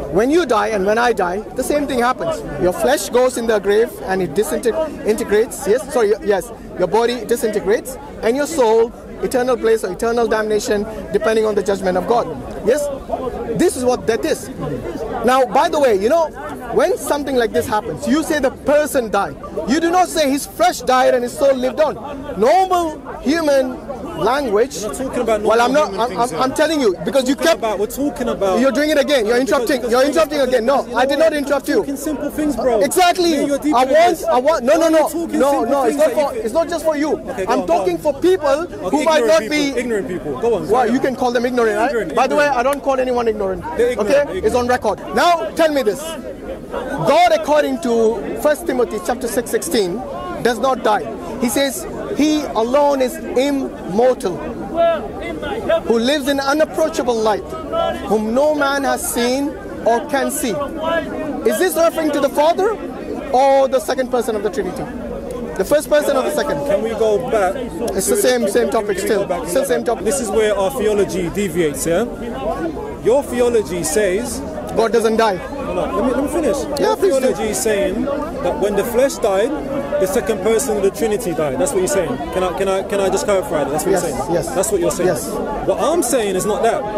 when you die and when I die, the same thing happens. Your flesh goes in the grave and it disintegrates. Yes, sorry, yes. Your body disintegrates, and your soul, eternal place or eternal damnation, depending on the judgment of God. Yes, this is what death is. Now, by the way, you know, when something like this happens, you say the person died. You do not say his flesh died and his soul lived on. Normal human language. We're not talking about well, I'm telling you, because you kept. We're talking about. You're doing it again. You're interrupting. You're interrupting again. No, I did not interrupt you. Talking simple things, bro. Exactly. I want. No. It's not just for you. Okay, I'm talking for people who might not be ignorant people. Go on. Well, you can call them ignorant, right? By the way, I don't call anyone ignorant. Okay, it's on record. Now, tell me this: God, according to 1 Timothy chapter 6:16, does not die. He says, He alone is immortal, who lives in unapproachable light, whom no man has seen or can see. Is this referring to the Father or the second person of the Trinity? The first person or the second? Can we go back? It's the same topic still. Still same topic. This is where our theology deviates, yeah? Your theology says God doesn't die. Let me finish. Yeah, your please theology is saying that when the flesh died, the second person of the Trinity died. That's what you're saying. Can I just clarify that? That's what you're saying. Yes. That's what you're saying. Yes. What I'm saying is not that.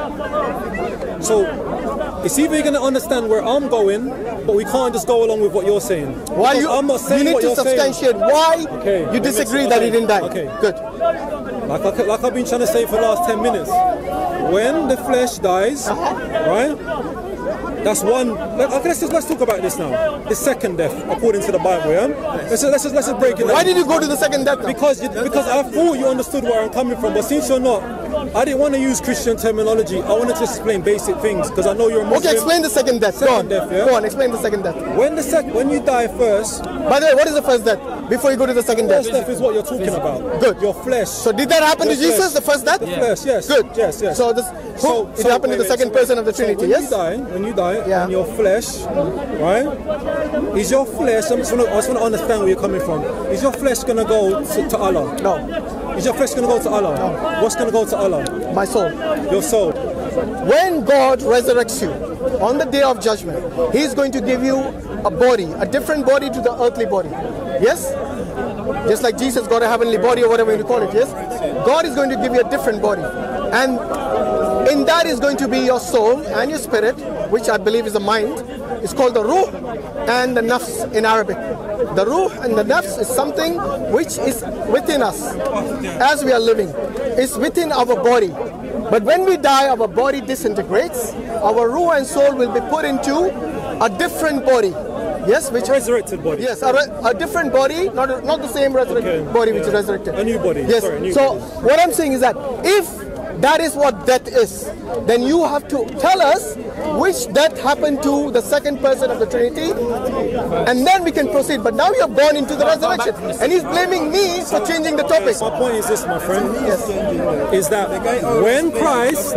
So it's either you're going to understand where I'm going, but we can't just go along with what you're saying. Why I'm not saying you need what to you're substantiate saying. why you disagree that he didn't die. Okay. Good. Like I've been trying to say for the last 10 minutes. When the flesh dies, right? That's one. Let's talk about this now. The second death, according to the Bible. Yeah. Let's just break it down. Why did you go to the second death now? Because I thought you understood where I'm coming from, but since you're not, I didn't want to use Christian terminology. I wanted to explain basic things because I know you're a Muslim. Okay, explain the second death. Second death, yeah? Go on, explain the second death. When you die first. By the way, what is the first death? Before you go to the second death. First death is what you're talking about. Good. Your flesh. So did that happen to Jesus, the first death? The flesh, yes. Good. Yes. So it happened to the second person of the Trinity, yes? When you die, and your flesh, right? Is your flesh, I just want to understand where you're coming from. Is your flesh going to go to Allah? No. Is your flesh going to go to Allah? No. What's going to go to Allah? My soul. Your soul. When God resurrects you on the day of judgment, He's going to give you a body, a different body to the earthly body. Yes? Just like Jesus got a heavenly body or whatever you call it, yes? God is going to give you a different body. And in that is going to be your soul and your spirit, which I believe is the mind. It's called the ruh and the nafs in Arabic. The ruh and the nafs is something which is within us as we are living. It's within our body. But when we die, our body disintegrates. Our ruh and soul will be put into a different body. Yes, which resurrected body. Yes, a different body, not the same resurrected body which is resurrected. A new body. Yes. Sorry, so what I'm saying is that if that is what death is, then you have to tell us which death happened to the second person of the Trinity, and then we can proceed. But now you have gone into the resurrection, and he's blaming me for changing the topic. My point is this, my friend, is that when Christ,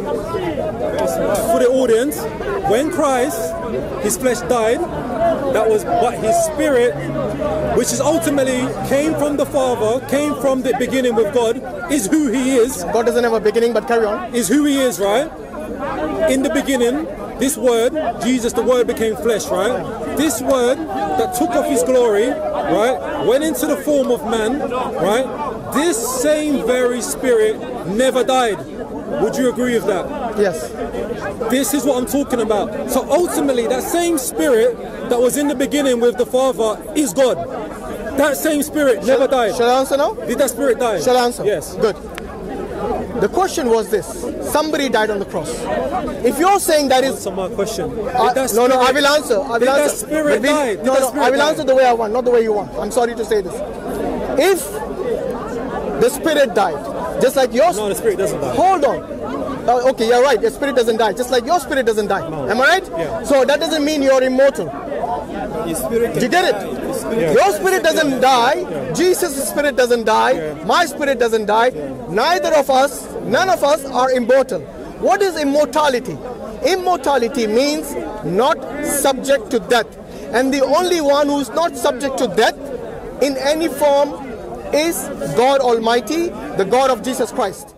for the audience, when Christ, his flesh died, that was but his spirit, which is ultimately came from the Father, came from the beginning with God, is who he is. God doesn't have a beginning, but carry on. Is who he is, right? In the beginning, this word, Jesus, the word became flesh, right? This word that took off his glory, right, went into the form of man, right? This same very spirit never died. Would you agree with that? Yes. This is what I'm talking about. So ultimately, that same spirit that was in the beginning with the Father is God. That same spirit never died. Shall I answer now? Did that spirit die? Shall I answer? Yes. Good. The question was this: somebody died on the cross. If you're saying that is answer my question. no, I will answer. I will answer. That spirit die? I will answer the way I want, not the way you want. I'm sorry to say this. If the spirit died, just like yours. No, the spirit doesn't die. Hold on. Okay, you're right. Your spirit doesn't die, just like your spirit doesn't die. No. Am I right? Yeah. So that doesn't mean you're immortal. Do you get it? Yeah. Your spirit doesn't die. Yeah. Jesus' spirit doesn't die. Yeah. My spirit doesn't die. Yeah. Neither of us, none of us are immortal. What is immortality? Immortality means not subject to death. And the only one who is not subject to death in any form is God Almighty, the God of Jesus Christ.